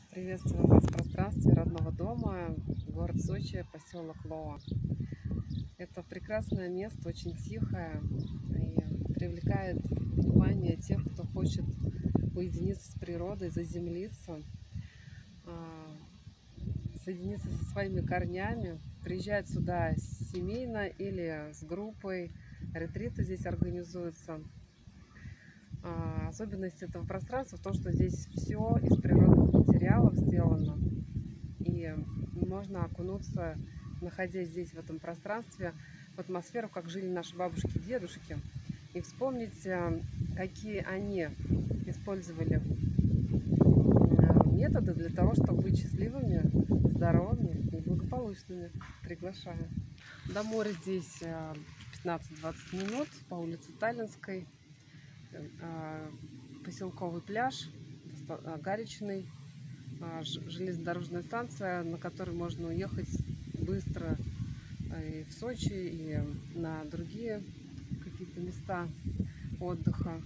Приветствую вас в пространстве родного дома, город Сочи, поселок Лоа. Это прекрасное место, очень тихое и привлекает внимание тех, кто хочет уединиться с природой, заземлиться, а, соединиться со своими корнями, приезжать сюда семейно или с группой. Ретриты здесь организуются. Особенность этого пространства в том, что здесь все из природных материалов сделано. И можно окунуться, находясь здесь, в этом пространстве, в атмосферу, как жили наши бабушки и дедушки, и вспомнить, какие они использовали методы для того, чтобы быть счастливыми, здоровыми и благополучными. Приглашаю. До моря здесь 15-20 минут по улице Таллинской. Поселковый пляж, Гаричный, железнодорожная станция, на которой можно уехать быстро и в Сочи, и на другие какие-то места отдыха.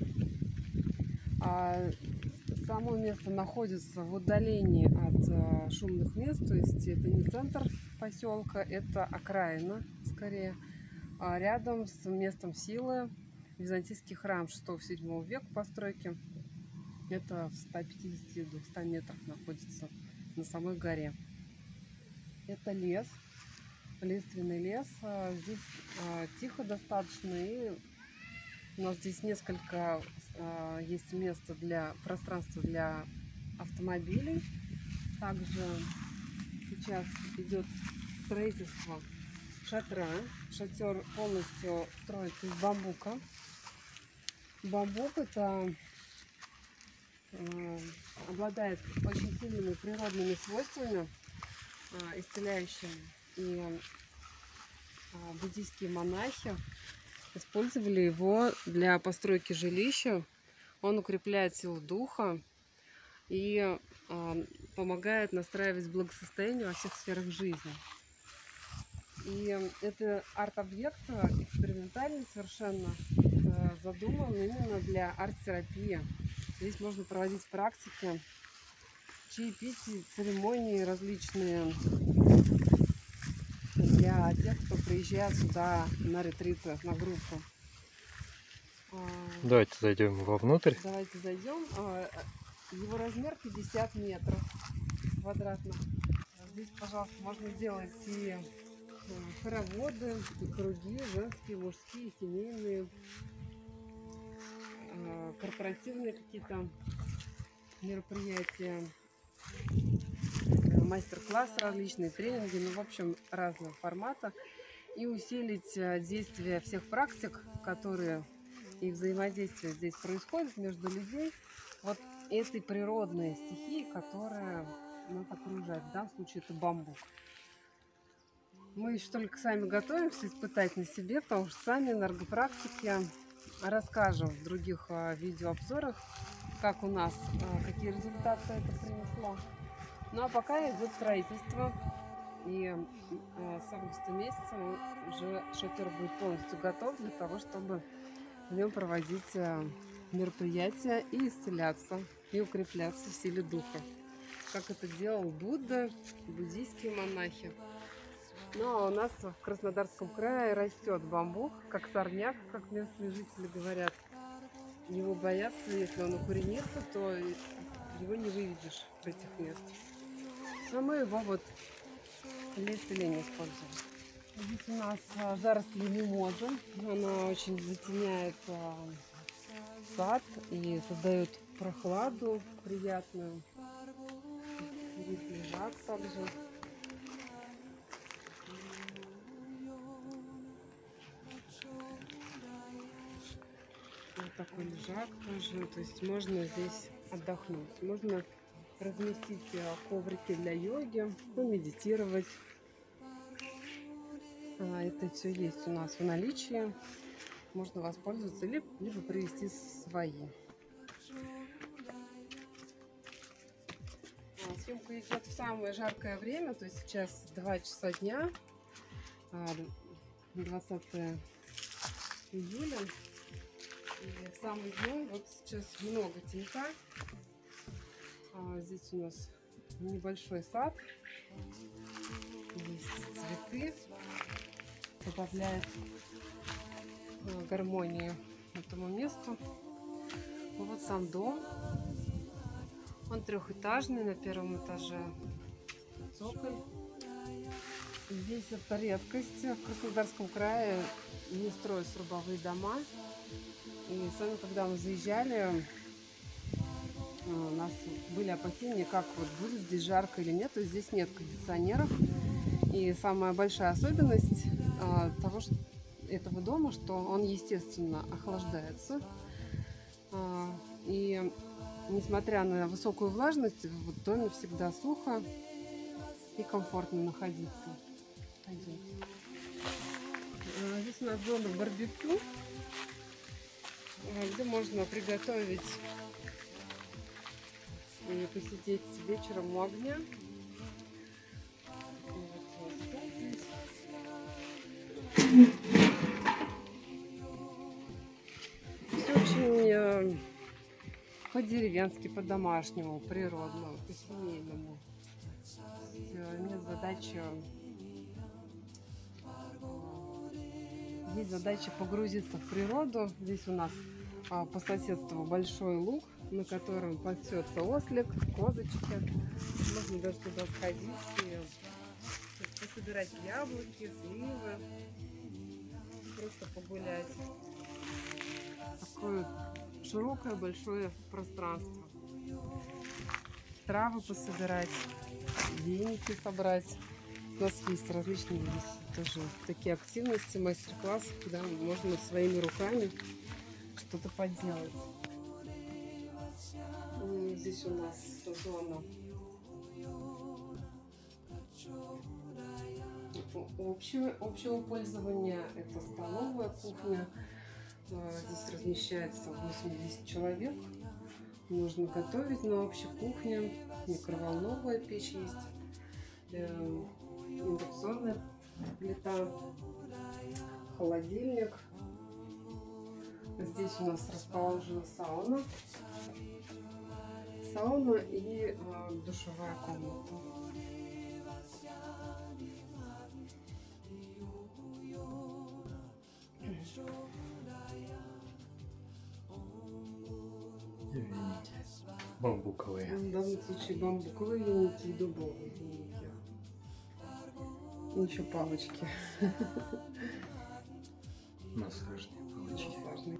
Само место находится в удалении от шумных мест, то есть это не центр поселка, это окраина скорее. Рядом с местом силы византийский храм 6-7 века постройки. Это в 150-200 метрах находится на самой горе. Это лес, лиственный лес. Здесь тихо достаточно, и у нас здесь несколько есть места для пространства для автомобилей. Также сейчас идет строительство шатра. Шатер полностью строится из бамбука. Бамбук это обладает очень сильными природными свойствами, исцеляющими. И буддийские монахи использовали его для постройки жилища. Он укрепляет силу духа и помогает настраивать благосостояние во всех сферах жизни. И это арт-объект экспериментальный совершенно, задуман именно для арт-терапии. Здесь можно проводить практики, чаепития, церемонии различные для тех, кто приезжает сюда на ретриты, на группу. Давайте зайдем вовнутрь. Давайте зайдем. Его размер 50 метров квадратных. Здесь, пожалуйста, можно делать и хороводы, и круги, женские, мужские, семейные, корпоративные какие-то мероприятия, мастер-классы различные, тренинги, в общем, разного формата. И усилить действие всех практик, которые и взаимодействие здесь происходит между людей, вот этой природной стихии, которая нас окружает. В данном случае это бамбук. Мы еще только сами готовимся испытать на себе, потому что сами энергопрактики расскажем в других видеообзорах, как у нас, какие результаты это принесло. Ну а пока идет строительство, и с августа месяца уже шатер будет полностью готов для того, чтобы в нем проводить мероприятия и исцеляться, и укрепляться в силе духа, как это делал Будда, буддийские монахи. Ну а у нас в Краснодарском крае растет бамбук, как сорняк, как местные жители говорят. Его боятся, если он укоренится, то его не выведешь в этих мест. Но мы его вот для исцеления используем. Здесь у нас заросли мимозы. Она очень затеняет сад и создает прохладу приятную. Здесь лежак также. Вот такой лежак тоже. То есть можно здесь отдохнуть. Можно разместить коврики для йоги, медитировать. Это все есть у нас в наличии. Можно воспользоваться, либо привезти свои. Съемка идет в самое жаркое время, то есть сейчас 2 часа дня, 20 июля. И в самый день, вот сейчас много тенька. Здесь у нас небольшой сад. Здесь цветы добавляют гармонию этому месту. Вот сам дом. Он трехэтажный, на первом этаже цоколь. Здесь это редкость. В Краснодарском крае не строят срубовые дома. И сами, когда мы заезжали, у нас были опасения, как вот будет здесь жарко или нет. То есть здесь нет кондиционеров. И самая большая особенность того, что этого дома, что он, естественно, охлаждается. И несмотря на высокую влажность, в доме всегда сухо и комфортно находиться. Здесь у нас зона барбекю, где можно приготовить и посидеть вечером у огня. Все очень по-деревенски, по-домашнему, природному, по-семейному. Нет задачи, есть задача погрузиться в природу. Здесь у нас по соседству большой луг, на котором пасется ослик, козочки. Можно даже туда сходить и пособирать яблоки, сливы, просто погулять. Такое широкое большое пространство. Травы пособирать, веники собрать. У нас есть различные тоже такие активности, мастер-классы, когда можно своими руками что-то поделать. Здесь у нас зона общего пользования. Это столовая, кухня. Здесь размещается 80 человек. Можно готовить на общей кухне. Микроволновая печь есть. Индукционная плита. Холодильник. Здесь у нас расположена сауна. Сауна и душевая комната. И веники бамбуковые. В данном случае бамбуковые веники и дубовые веники. И еще палочки. Массажные палочки. Массажные.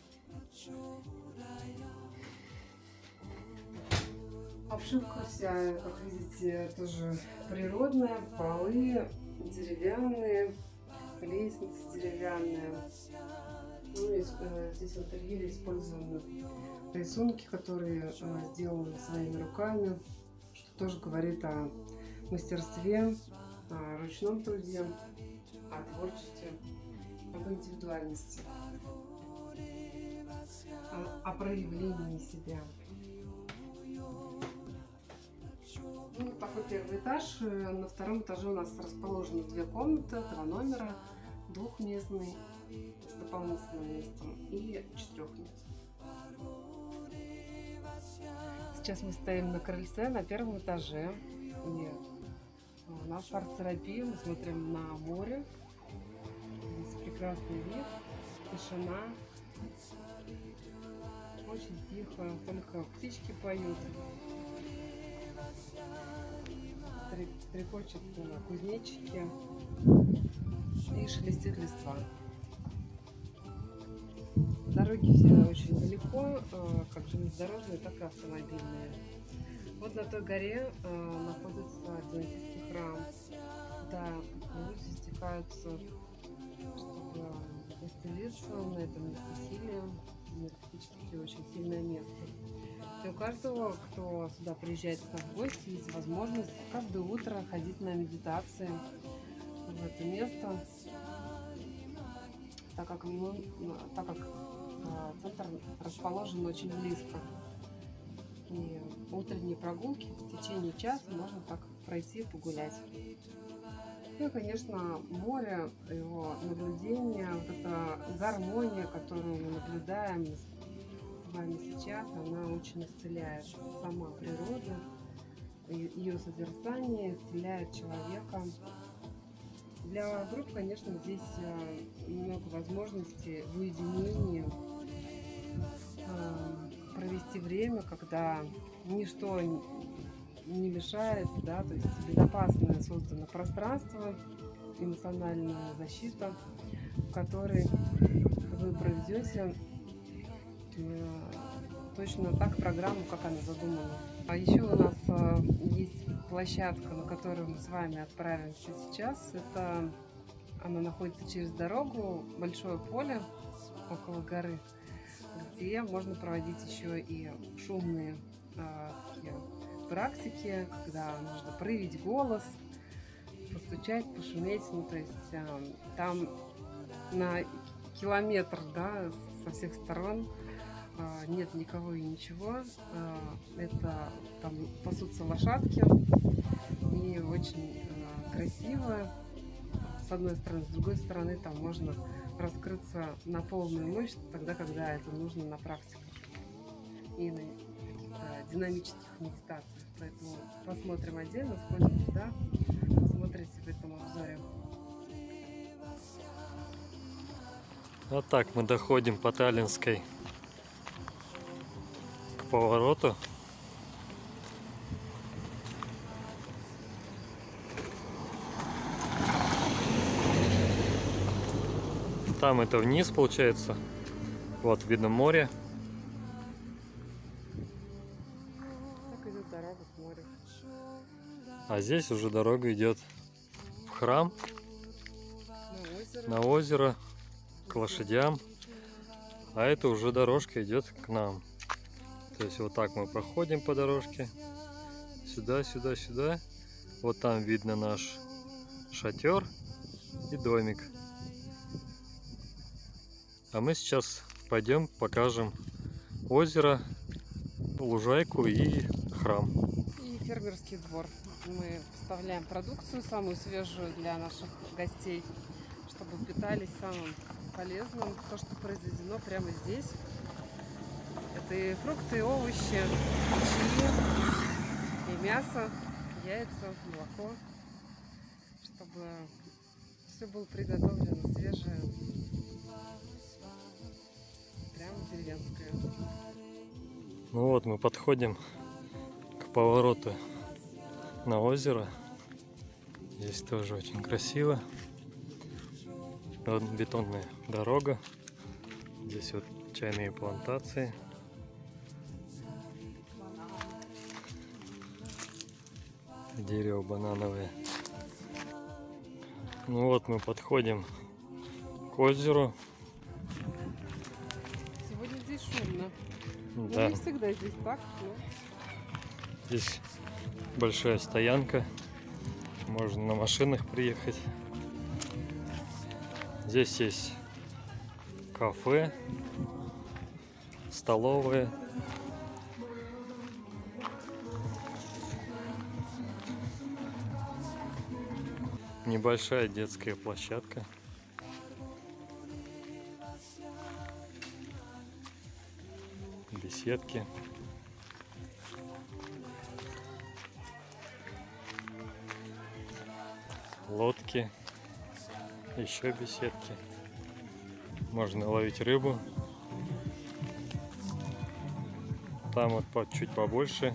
Обшивка вся, как видите, тоже природная. Полы деревянные, лестницы деревянные. Здесь в интерьере использованы рисунки, которые сделаны своими руками, что тоже говорит о мастерстве, о ручном труде, о творчестве, об индивидуальности, о проявлении себя. Ну, такой первый этаж. На втором этаже у нас расположены 2 комнаты, 2 номера, двухместный с дополнительным местом и 4-местный. Сейчас мы стоим на крыльце на 1-м этаже. И у нас арт-терапия, мы смотрим на море. Здесь прекрасный вид, тишина. Очень тихо, только птички поют. Трекочут кузнечики и шелестит листва. Дороги все очень далеко, как железнодорожные, так и автомобильные. Вот на той горе находится адвентистский храм. Да, люди стекаются, чтобы исцелиться на этом месте силе. Энергетически очень сильное место. И у каждого, кто сюда приезжает в гости, есть возможность каждое утро ходить на медитации в это место, так как центр расположен очень близко. И утренние прогулки в течение часа можно так пройти и погулять. Ну и, конечно, море, его наблюдение, вот эта гармония, которую мы наблюдаем с вами сейчас, она очень исцеляет. Сама природа, ее созерцание исцеляет человека. Для групп, конечно, здесь много возможностей в уединении провести время, когда ничто не мешает, да, то есть безопасное создано пространство, эмоциональная защита, в которой вы проведете точно так программу, как она задумана. А еще у нас есть площадка, на которую мы с вами отправимся сейчас. Она находится через дорогу, большое поле около горы, где можно проводить еще и шумные такие практики, когда нужно проявить голос, постучать, пошуметь. Ну, то есть там на километр, да, со всех сторон нет никого и ничего. Это там пасутся лошадки, и очень красиво. С одной стороны, с другой стороны, там можно раскрыться на полную мощь, тогда, когда это нужно на практиках и на каких-то динамических медитациях. Поэтому посмотрим отдельно, сходим туда, посмотрите в этом обзоре. Вот так мы доходим по Таллинской к повороту. Там это вниз получается. Вот видно море. Так идет дорога к морю. А здесь уже дорога идет в храм, на озеро, к лошадям. А это уже дорожка идет к нам. То есть вот так мы проходим по дорожке. Сюда, сюда, сюда. Вот там видно наш шатер и домик. А мы сейчас пойдем покажем озеро, лужайку и храм. И фермерский двор. Мы поставляем продукцию самую свежую для наших гостей, чтобы питались самым полезным. То, что произведено прямо здесь. Это и фрукты, и овощи, и мясо, яйца, молоко. Чтобы все было приготовлено свежее. Прямо деревенское. Ну вот мы подходим к повороту на озеро. Здесь тоже очень красиво. Вот бетонная дорога. Здесь вот чайные плантации. Дерево банановое. Ну вот мы подходим к озеру. Сегодня здесь шумно. Да. Ну, не всегда здесь так, но... Здесь большая стоянка. Можно на машинах приехать. Здесь есть кафе, столовая. Небольшая детская площадка. Беседки. Лодки. Еще беседки. Можно ловить рыбу. Там вот чуть побольше.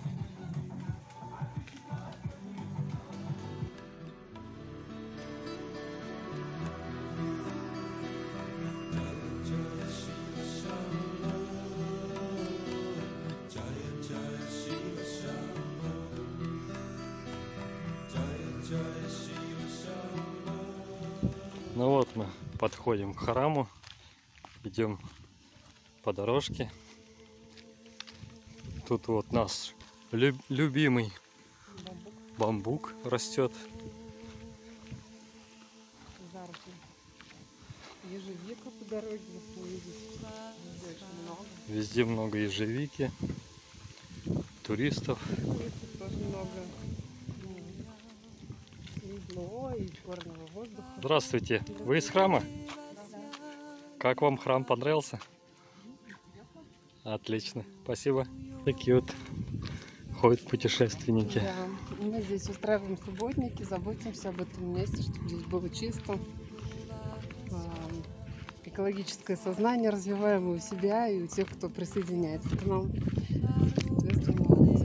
Ну вот мы подходим к храму, идем по дорожке. Тут вот наш любимый бамбук растет. Ежевика по дороге, везде очень много. Везде много ежевики, туристов. Туристов тоже много. Светло и черного воздуха. Здравствуйте, вы из храма? Как вам храм, понравился? Отлично, спасибо. Такие вот ходят путешественники. Да, мы здесь устраиваем субботники, заботимся об этом месте, чтобы здесь было чисто. Экологическое сознание развиваем и у себя, и у тех, кто присоединяется к нам. Соответственно,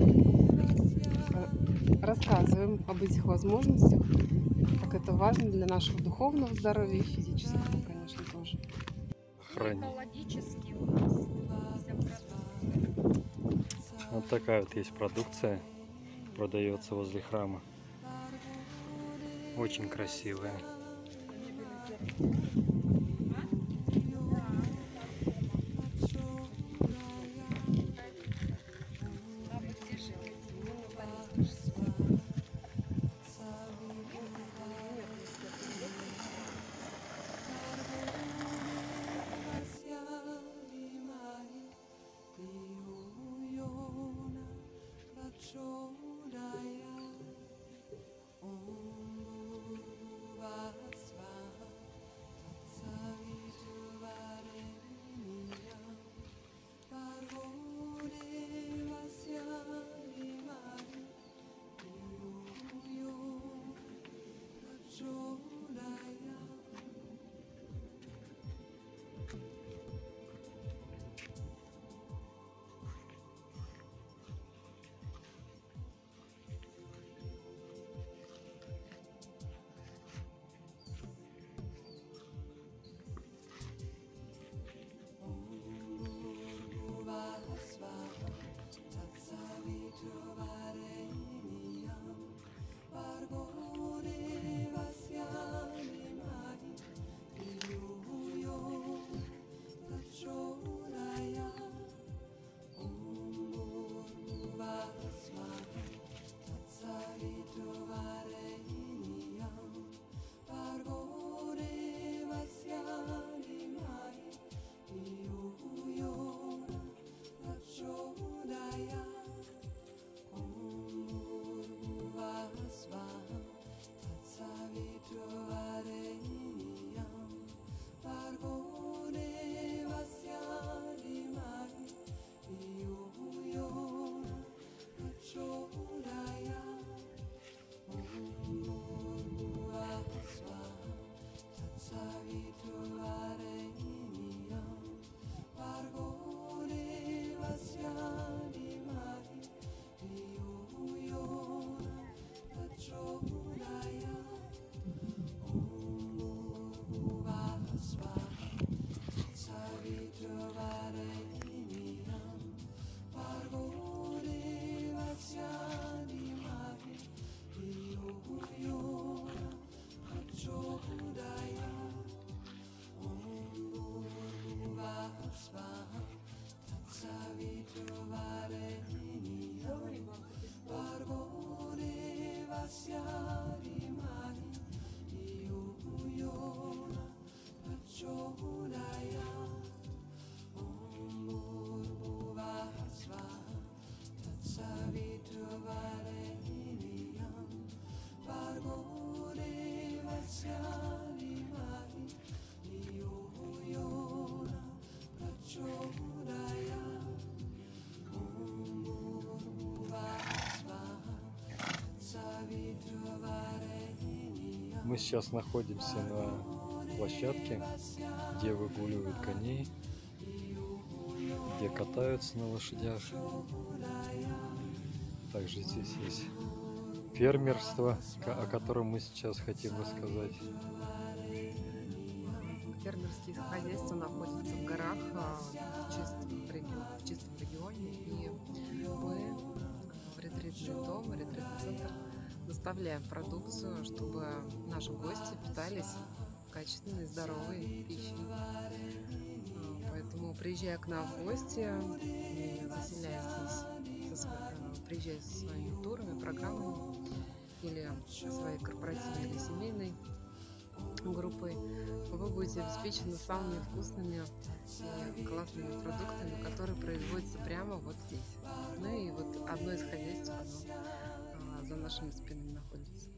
рассказываем об этих возможностях, как это важно для нашего духовного здоровья и физического, конечно, тоже. Экологически у нас вся продукция. Вот такая вот есть продукция, продается возле храма. Очень красивая. Мы сейчас находимся на площадке, где выгуливают коней, где катаются на лошадях. Также здесь есть фермерство, о котором мы сейчас хотим рассказать. Фермерские хозяйства находятся в горах, в чистом регионе, и мы в ретритный дом, ретритный центр доставляем продукцию, чтобы наши гости питались качественной, здоровой пищей. Поэтому, приезжая к нам в гости, заселяясь здесь, приезжая со своими турами, программами или своей корпоративной или семейной группой, вы будете обеспечены самыми вкусными и классными продуктами, которые производятся прямо вот здесь. Ну и вот одно из хозяйств, оно за нашими спинами находится.